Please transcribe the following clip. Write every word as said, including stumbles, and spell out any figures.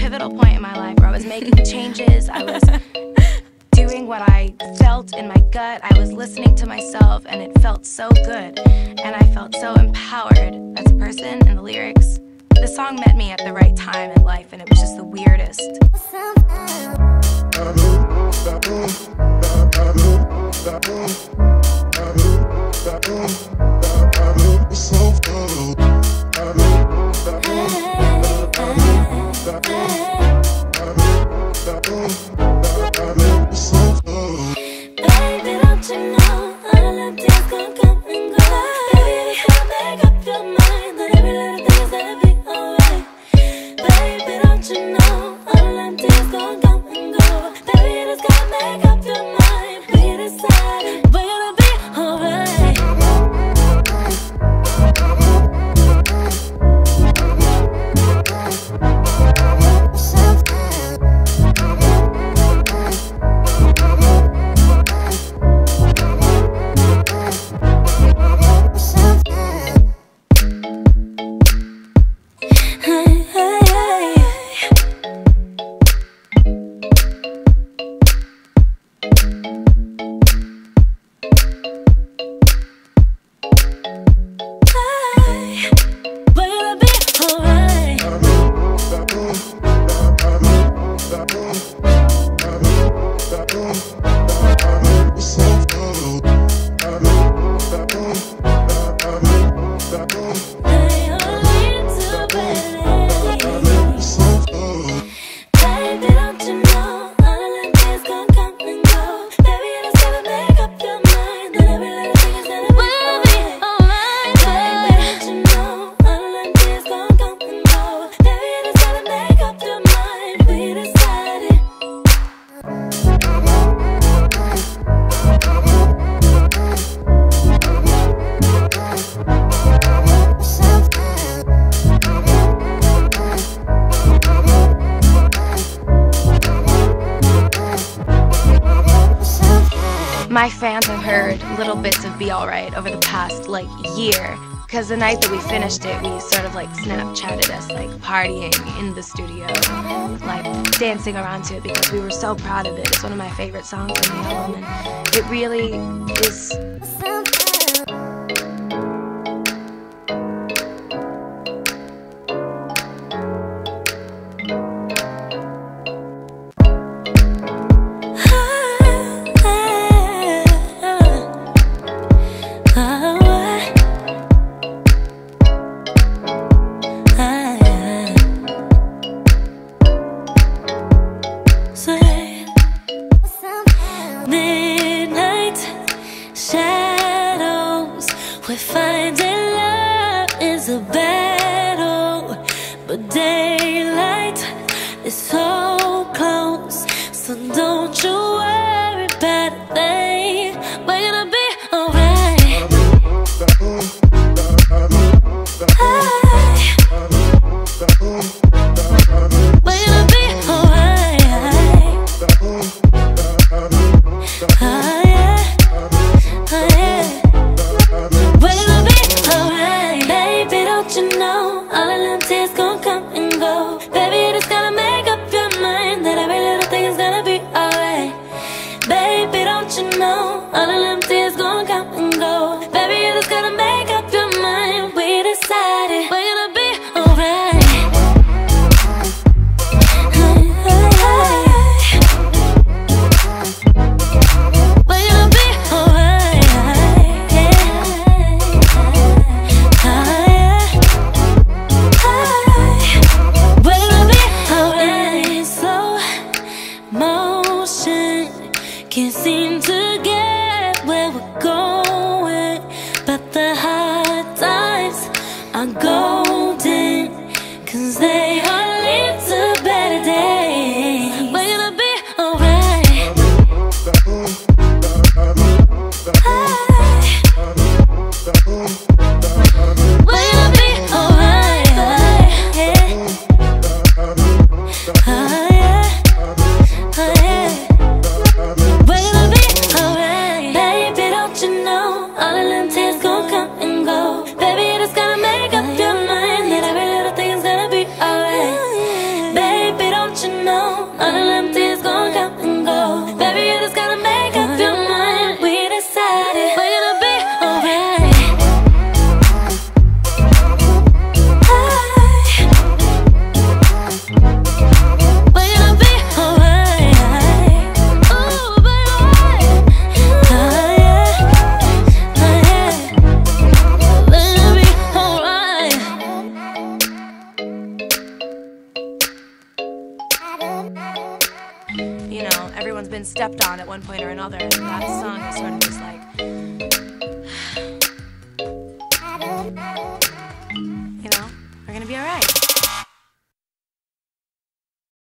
pivotal point in my life where I was making changes. I was doing what I felt in my gut. I was listening to myself, and it felt so good. And I felt so empowered as a person in the lyrics. The song met me at the right time in life, and it was just the weirdest. My fans have heard little bits of Be Alright over the past, like, year. Because the night that we finished it, we sort of, like, Snapchatted us, like, partying in the studio, like, dancing around to it because we were so proud of it. It's one of my favorite songs on the album, and it really is... Midnight shadows, we're finding love is a battle, but daylight is so close. So don't you worry about a thing. We're gonna be alright. We're gonna be alright. Oh yeah, oh yeah. We're gonna be alright. Baby, don't you know all of them tears gon' come and go. Baby, you just gotta make up your mind that every little thing is gonna be alright. you know, all the empties gon' come and go. Baby, you just gotta make up your mind. We decided we're gonna be alright. We're gonna be alright. Ooh, baby. Oh yeah, oh yeah. We're gonna be alright. You know, everyone's been stepped on at one point or another, and that song is sort of just like